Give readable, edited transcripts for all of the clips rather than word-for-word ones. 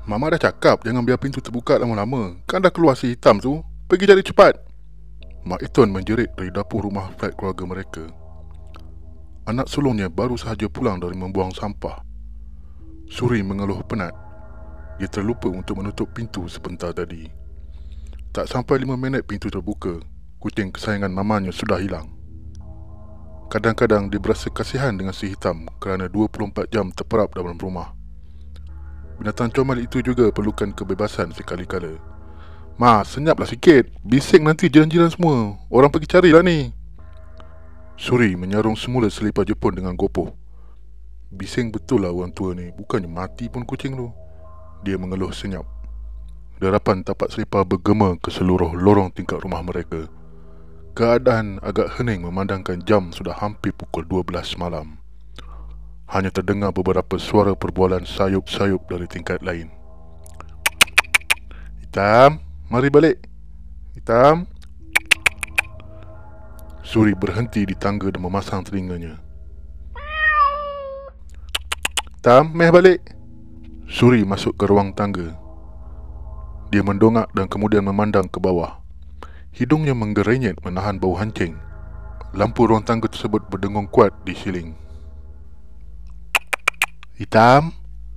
Mama dah cakap jangan biar pintu terbuka lama-lama. Kan dah keluar si hitam tu. Pergi cari cepat. Mak Eton menjerit dari dapur rumah flat keluarga mereka. Anak sulungnya baru sahaja pulang dari membuang sampah. Suri mengeluh penat. Dia terlupa untuk menutup pintu sebentar tadi. Tak sampai 5 minit pintu terbuka, kucing kesayangan mamanya sudah hilang. Kadang-kadang dia berasa kasihan dengan si hitam kerana 24 jam terperap dalam rumah. Binatang comel itu juga perlukan kebebasan sekali-kala. Ma, senyaplah sikit. Bising nanti jiran-jiran semua. Orang pergi carilah ni. Suri menyarung semula selipar Jepun dengan gopoh. Bising betul lah orang tua ni. Bukannya mati pun kucing tu. Dia mengeluh senyap. Derapan tapak selipar bergema ke seluruh lorong tingkat rumah mereka. Keadaan agak hening memandangkan jam sudah hampir pukul 12 malam. Hanya terdengar beberapa suara perbualan sayup-sayup dari tingkat lain. Hitam, mari balik. Hitam. Suri berhenti di tangga dan memasang telinganya. Hitam, meh balik. Suri masuk ke ruang tangga. Dia mendongak dan kemudian memandang ke bawah. Hidungnya menggerenyet menahan bau hancing. Lampu ruang tangga tersebut berdengung kuat di siling. Hitam.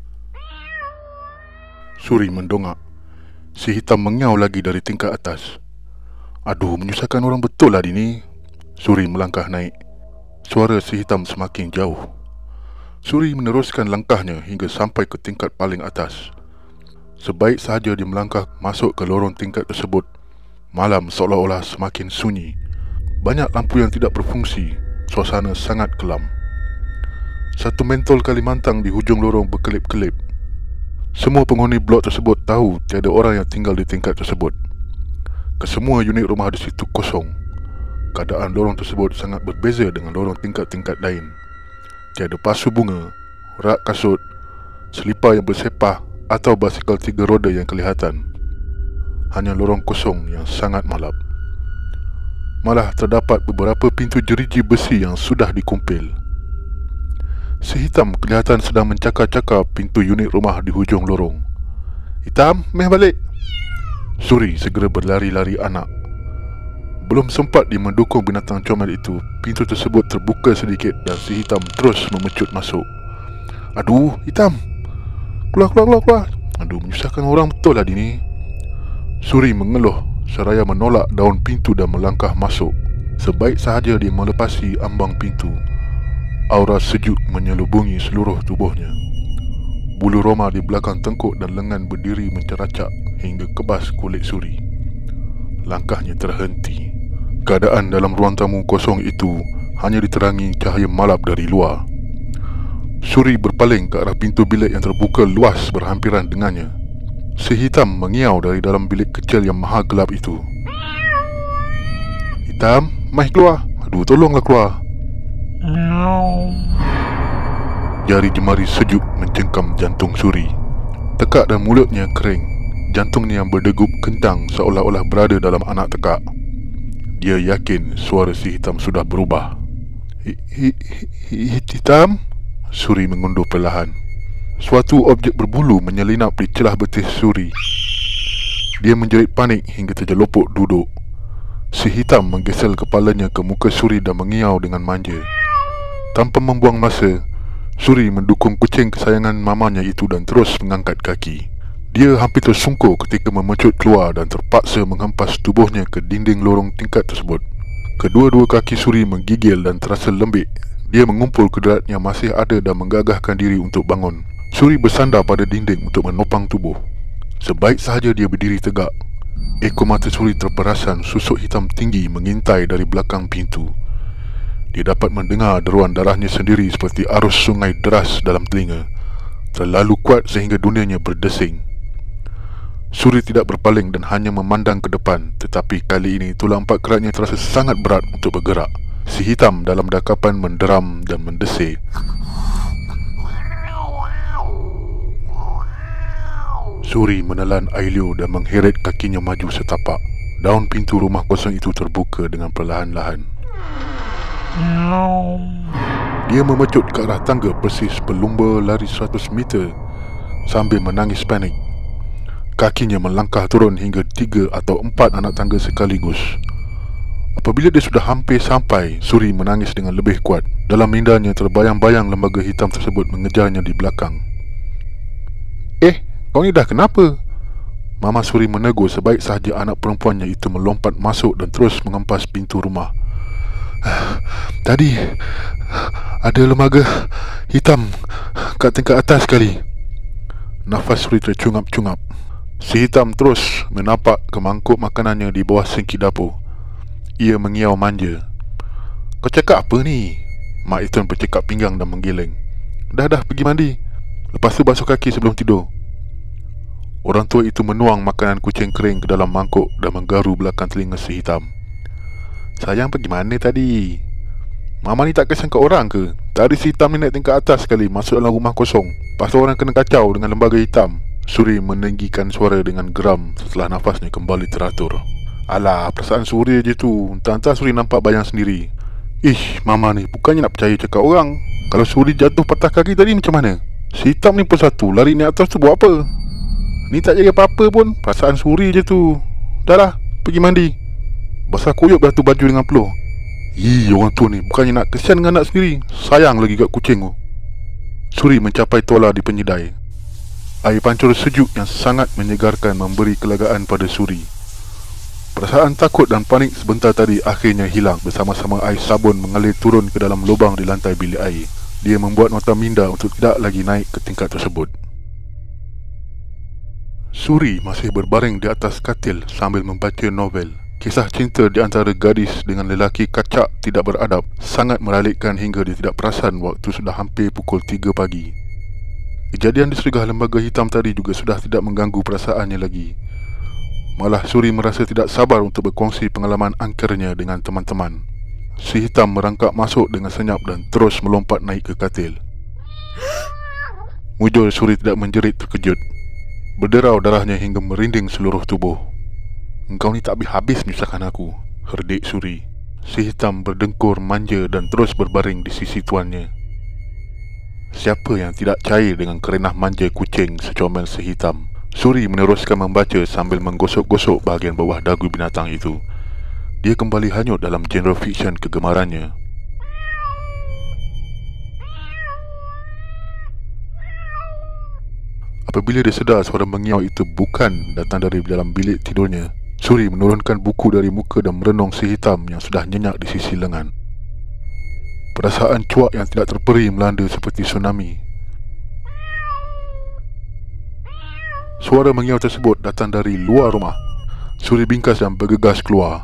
Suri mendongak. Si hitam mengiau lagi dari tingkat atas. Aduh, menyusahkan orang betul lah ini. Suri melangkah naik. Suara si hitam semakin jauh. Suri meneruskan langkahnya hingga sampai ke tingkat paling atas. Sebaik sahaja dia melangkah masuk ke lorong tingkat tersebut, malam seolah-olah semakin sunyi. Banyak lampu yang tidak berfungsi. Suasana sangat kelam. Satu mentol Kalimantan di hujung lorong berkelip-kelip. Semua penghuni blok tersebut tahu tiada orang yang tinggal di tingkat tersebut. Kesemua unit rumah di situ kosong. Keadaan lorong tersebut sangat berbeza dengan lorong tingkat-tingkat lain. Tiada pasu bunga, rak kasut, selipar yang bersepah atau basikal 3 roda yang kelihatan. Hanya lorong kosong yang sangat malap. Malah terdapat beberapa pintu jeriji besi yang sudah dikumpil. Si hitam kelihatan sedang mencakar-cakar pintu unit rumah di hujung lorong. Hitam, meh balik. Suri segera berlari-lari anak. Belum sempat dia mendukung binatang comel itu, pintu tersebut terbuka sedikit dan si hitam terus memecut masuk. Aduh, hitam. Keluar. Aduh, menyusahkan orang betul lah ini. Suri mengeluh seraya menolak daun pintu dan melangkah masuk. Sebaik sahaja dia melepasi ambang pintu, aura sejuk menyelubungi seluruh tubuhnya. Bulu roma di belakang tengkuk dan lengan berdiri menceracak hingga kebas kulit Suri. Langkahnya terhenti. Keadaan dalam ruang tamu kosong itu hanya diterangi cahaya malap dari luar. Suri berpaling ke arah pintu bilik yang terbuka luas berhampiran dengannya. Si hitam mengiau dari dalam bilik kecil yang maha gelap itu. Hitam, mai keluar. Aduh, tolonglah keluar. Jari jemari sejuk mencengkam jantung Suri. Tekak dan mulutnya kering. Jantungnya yang berdegup kencang seolah-olah berada dalam anak tekak. Dia yakin suara si hitam sudah berubah. Hitam? Suri mengundur perlahan. Suatu objek berbulu menyelinap di celah betis Suri. Dia menjerit panik hingga terjelupuk duduk. Si hitam menggesel kepalanya ke muka Suri dan mengiau dengan manja. Tanpa membuang masa, Suri mendukung kucing kesayangan mamanya itu dan terus mengangkat kaki. Dia hampir tersungkur ketika memecut keluar dan terpaksa menghempas tubuhnya ke dinding lorong tingkat tersebut. Kedua-dua kaki Suri menggigil dan terasa lembik. Dia mengumpul kederat yang masih ada dan menggagahkan diri untuk bangun. Suri bersandar pada dinding untuk menopang tubuh. Sebaik sahaja dia berdiri tegak, ekor mata Suri terperasan susuk hitam tinggi mengintai dari belakang pintu. Dia dapat mendengar deruan darahnya sendiri seperti arus sungai deras dalam telinga, terlalu kuat sehingga dunianya berdesing. Suri tidak berpaling dan hanya memandang ke depan, tetapi kali ini tulang empat keratnya terasa sangat berat untuk bergerak. Si hitam dalam dakapan menderam dan mendesir. Suri menelan air liur dan mengheret kakinya maju setapak. Daun pintu rumah kosong itu terbuka dengan perlahan-lahan. Dia memecut ke arah tangga persis pelumba lari 100 meter sambil menangis panik. Kakinya melangkah turun hingga 3 atau 4 anak tangga sekaligus. Apabila dia sudah hampir sampai, Suri menangis dengan lebih kuat. Dalam mindanya terbayang-bayang lembaga hitam tersebut mengejarnya di belakang. Kau ni dah kenapa? Mama Suri menegur sebaik sahaja anak perempuannya itu melompat masuk dan terus mengempas pintu rumah. Tadi ada lembaga hitam kat tingkat atas sekali. Nafas Suri tercungap-cungap. Si hitam terus menapak ke mangkuk makanannya di bawah sinki dapur. Ia mengiau manja. Kau cakap apa ni? Mak Itun bercakap pinggang dan menggeleng. Dah pergi mandi. Lepas tu basuh kaki sebelum tidur. Orang tua itu menuang makanan kucing kering ke dalam mangkuk dan menggaru belakang telinga si hitam. Sayang pergi mana tadi? Mama ni tak kesian kat orang ke? Tadi si hitam ni naik tingkat atas sekali, masuk dalam rumah kosong. Lepas tu orang kena kacau dengan lembaga hitam. Suri meninggikan suara dengan geram setelah nafasnya kembali teratur. Alah, perasaan Suri je tu. Entah-entah Suri nampak bayang sendiri. Ish, Mama ni bukannya nak percaya cakap orang. Kalau Suri jatuh patah kaki tadi macam mana? Si hitam ni pun satu, lari naik atas tu buat apa? Ni tak jadi apa-apa pun. Perasaan Suri je tu. Dah, pergi mandi. Basah kuyup dah tu baju dengan peluh. Orang tu ni bukannya nak kesian dengan anak sendiri, sayang lagi kat kucing tu. Suri mencapai tola di penyedai. Air pancur sejuk yang sangat menyegarkan memberi kelegaan pada Suri. Perasaan takut dan panik sebentar tadi akhirnya hilang bersama-sama air sabun mengalir turun ke dalam lubang di lantai bilik air. Dia membuat nota minda untuk tidak lagi naik ke tingkat tersebut. Suri masih berbaring di atas katil sambil membaca novel. Kisah cinta di antara gadis dengan lelaki kacak tidak beradab sangat meralikkan hingga dia tidak perasan waktu sudah hampir pukul 3 pagi. Kejadian di serigah lembaga hitam tadi juga sudah tidak mengganggu perasaannya lagi. Malah Suri merasa tidak sabar untuk berkongsi pengalaman angkernya dengan teman-teman. Si hitam merangkak masuk dengan senyap dan terus melompat naik ke katil. Mujur Suri tidak menjerit terkejut. Berderau darahnya hingga merinding seluruh tubuh. Engkau ni tak habis menyusahkan aku, herdik Suri. Si hitam berdengkur manja dan terus berbaring di sisi tuannya. Siapa yang tidak cair dengan kerenah manja kucing secomel si hitam? Suri meneruskan membaca sambil menggosok-gosok bahagian bawah dagu binatang itu. Dia kembali hanyut dalam genre fiksyen kegemarannya. Apabila dia sedar suara mengiau itu bukan datang dari dalam bilik tidurnya, Suri menurunkan buku dari muka dan merenung si hitam yang sudah nyenyak di sisi lengan. Perasaan cuak yang tidak terperi melanda seperti tsunami. Suara mengiau tersebut datang dari luar rumah. Suri bingkas dan bergegas keluar.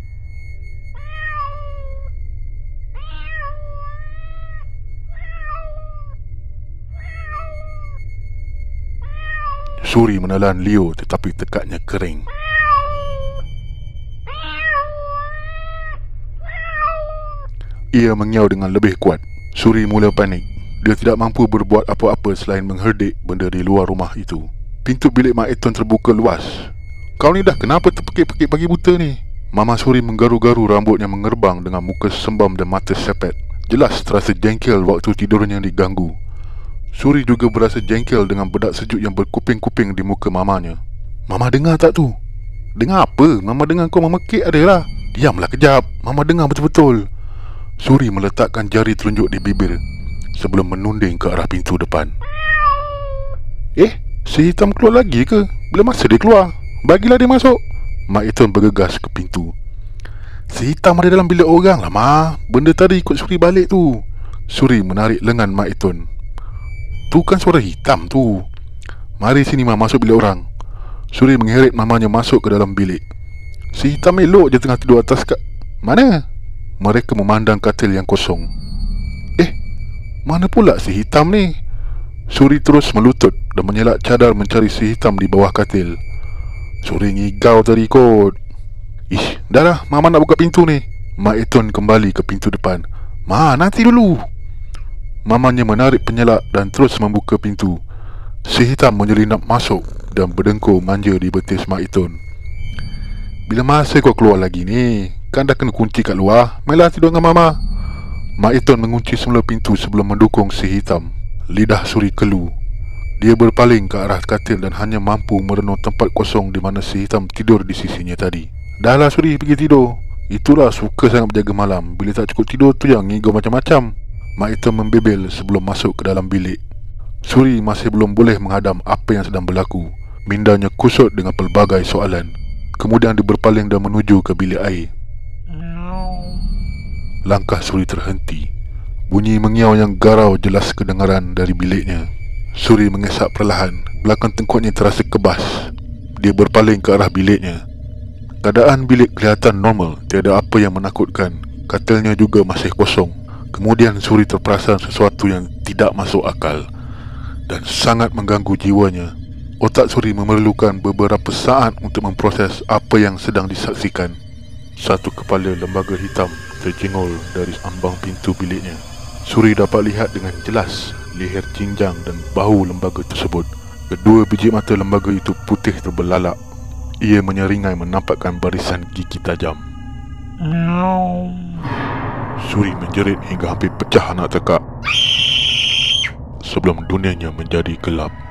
Suri menelan Leo tetapi tekadnya kering. Ia mengiau dengan lebih kuat. Suri mula panik. Dia tidak mampu berbuat apa-apa selain mengherdik benda di luar rumah itu. Pintu bilik Mak Eton terbuka luas. Kau ni dah kenapa terpekik-pekik pagi buta ni? Mama Suri menggaru-garu rambutnya mengerbang dengan muka sembam dan mata sepet. Jelas terasa jengkel waktu tidurnya diganggu. Suri juga berasa jengkel dengan bedak sejuk yang berkuping-kuping di muka mamanya. Mama dengar tak tu? Dengar apa? Mama dengar kau memekik adalah. Diamlah kejap. Mama dengar betul-betul. Suri meletakkan jari telunjuk di bibir sebelum menunding ke arah pintu depan. Si hitam keluar lagi ke? Bila masa dia keluar? Bagilah dia masuk. Mak Eton bergegas ke pintu. Si hitam ada dalam bilik orang lah, Ma. Benda tadi ikut Suri balik tu. Suri menarik lengan Mak Eton. Tu kan suara hitam tu. Mari sini Ma, masuk bilik orang. Suri mengheret mamanya masuk ke dalam bilik. Si hitam elok je tengah tidur atas mana? Mereka memandang katil yang kosong. Mana pula si hitam ni? Suri terus melutut dan menyelak cadar mencari si hitam di bawah katil. Suri ngigau tadi kot. Dah, Mama nak buka pintu ni. Mak Eton kembali ke pintu depan. Ma, nanti dulu. Mamanya menarik penyelak dan terus membuka pintu. Si hitam menyelinap masuk dan berdengkur manja di betis Mak Eton. Bila masa kau keluar lagi ni? Kan dah kena kunci kat luar. Mainlah tidur dengan Mama. Mak Eton mengunci semula pintu sebelum mendukung si hitam. Lidah Suri kelu. Dia berpaling ke arah katil dan hanya mampu merenung tempat kosong di mana si hitam tidur di sisinya tadi. Dahlah Suri, pergi tidur. Itulah suka sangat berjaga malam. Bila tak cukup tidur tu yang ngigau macam-macam. Mak hitam membebel sebelum masuk ke dalam bilik. Suri masih belum boleh menghadam apa yang sedang berlaku. Mindanya kusut dengan pelbagai soalan. Kemudian dia berpaling dan menuju ke bilik air. Langkah Suri terhenti. Bunyi mengiau yang garau jelas kedengaran dari biliknya. Suri mengesap perlahan. Belakang tengkuknya terasa kebas. Dia berpaling ke arah biliknya. Keadaan bilik kelihatan normal. Tiada apa yang menakutkan. Katilnya juga masih kosong. Kemudian Suri terperasan sesuatu yang tidak masuk akal dan sangat mengganggu jiwanya. Otak Suri memerlukan beberapa saat untuk memproses apa yang sedang disaksikan. Satu kepala lembaga hitam terjengol dari ambang pintu biliknya. Suri dapat lihat dengan jelas leher cinjang dan bahu lembaga tersebut. Kedua biji mata lembaga itu putih terbelalak. Ia menyeringai menampakkan barisan gigi tajam. Suri menjerit hingga hampir pecah anak tekak sebelum dunianya menjadi gelap.